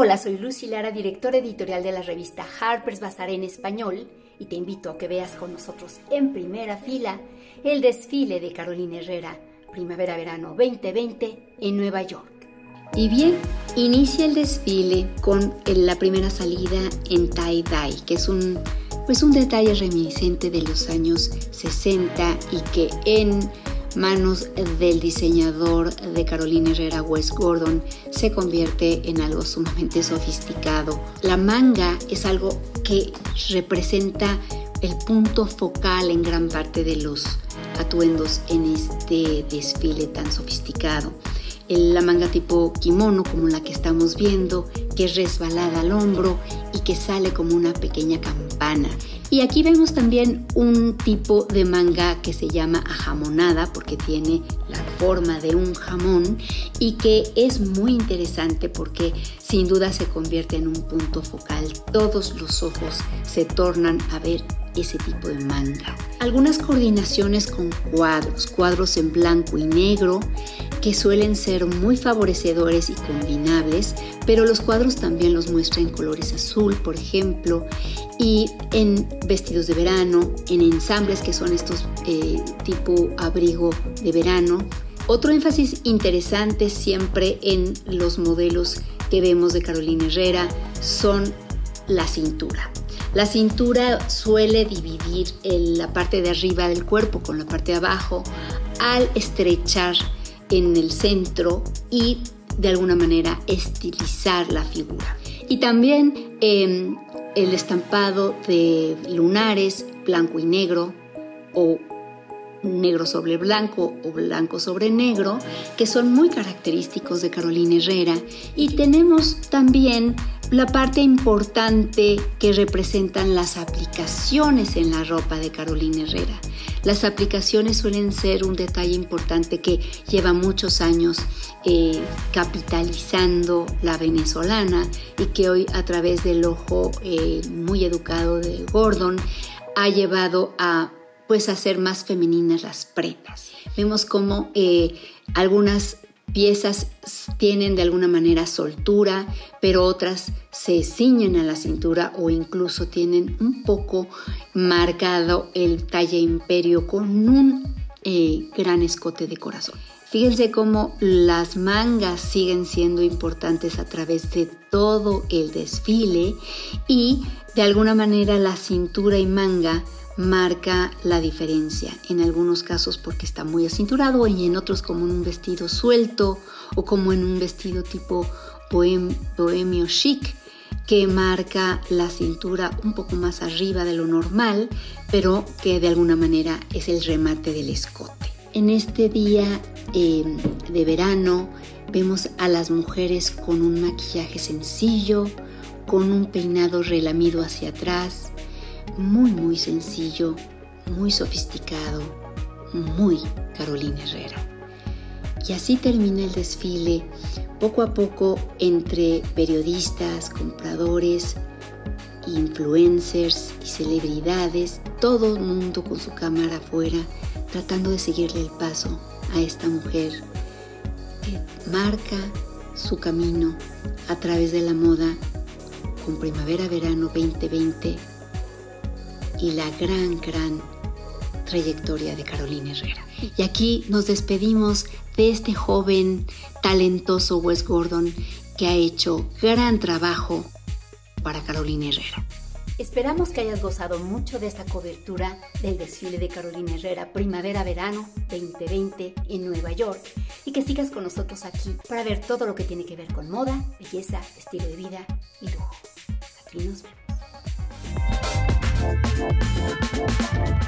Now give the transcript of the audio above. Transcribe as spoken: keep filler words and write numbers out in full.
Hola, soy Lucy Lara, directora editorial de la revista Harper's Bazaar en español, y te invito a que veas con nosotros en primera fila el desfile de Carolina Herrera, Primavera-Verano veinte veinte en Nueva York. Y bien, inicia el desfile con la primera salida en tie-dye, que es un, pues un detalle reminiscente de los años sesenta y que en manos del diseñador de Carolina Herrera, Wes Gordon, se convierte en algo sumamente sofisticado. La manga es algo que representa el punto focal en gran parte de los atuendos en este desfile tan sofisticado. La manga tipo kimono, como la que estamos viendo, que es resbalada al hombro y que sale como una pequeña campana. Y aquí vemos también un tipo de manga que se llama ajamonada, porque tiene la forma de un jamón y que es muy interesante porque sin duda se convierte en un punto focal. Todos los ojos se tornan a ver ese tipo de manga. Algunas coordinaciones con cuadros, cuadros en blanco y negro, que suelen ser muy favorecedores y combinables, pero los cuadros también los muestran en colores azul, por ejemplo, y en vestidos de verano, en ensambles que son estos eh, tipo abrigo de verano. Otro énfasis interesante siempre en los modelos que vemos de Carolina Herrera son la cintura. La cintura suele dividir la parte de arriba del cuerpo con la parte de abajo al estrechar en el centro y de alguna manera estilizar la figura. Y también eh, el estampado de lunares blanco y negro, o negro sobre blanco o blanco sobre negro, que son muy característicos de Carolina Herrera. Y tenemos también la parte importante que representan las aplicaciones en la ropa de Carolina Herrera. Las aplicaciones suelen ser un detalle importante que lleva muchos años eh, capitalizando la venezolana y que hoy, a través del ojo eh, muy educado de Gordon, ha llevado a pues hacer más femeninas las prendas. Vemos cómo eh, algunas piezas tienen de alguna manera soltura, pero otras se ciñen a la cintura o incluso tienen un poco marcado el talle imperio con un eh, gran escote de corazón. Fíjense cómo las mangas siguen siendo importantes a través de todo el desfile y de alguna manera la cintura y manga marca la diferencia, en algunos casos porque está muy acinturado y en otros como en un vestido suelto o como en un vestido tipo bohem, bohemio chic, que marca la cintura un poco más arriba de lo normal, pero que de alguna manera es el remate del escote. En este día eh, de verano vemos a las mujeres con un maquillaje sencillo, con un peinado relamido hacia atrás, muy muy sencillo, muy sofisticado, muy Carolina Herrera. Y así termina el desfile, poco a poco, entre periodistas, compradores, influencers y celebridades, todo el mundo con su cámara afuera, tratando de seguirle el paso a esta mujer que marca su camino a través de la moda con Primavera-Verano veinte veinte y la gran, gran trayectoria de Carolina Herrera. Y aquí nos despedimos de este joven, talentoso Wes Gordon, que ha hecho gran trabajo para Carolina Herrera. Esperamos que hayas gozado mucho de esta cobertura del desfile de Carolina Herrera Primavera-Verano veinte veinte en Nueva York y que sigas con nosotros aquí para ver todo lo que tiene que ver con moda, belleza, estilo de vida y lujo. Aquí nos vemos. Thank you.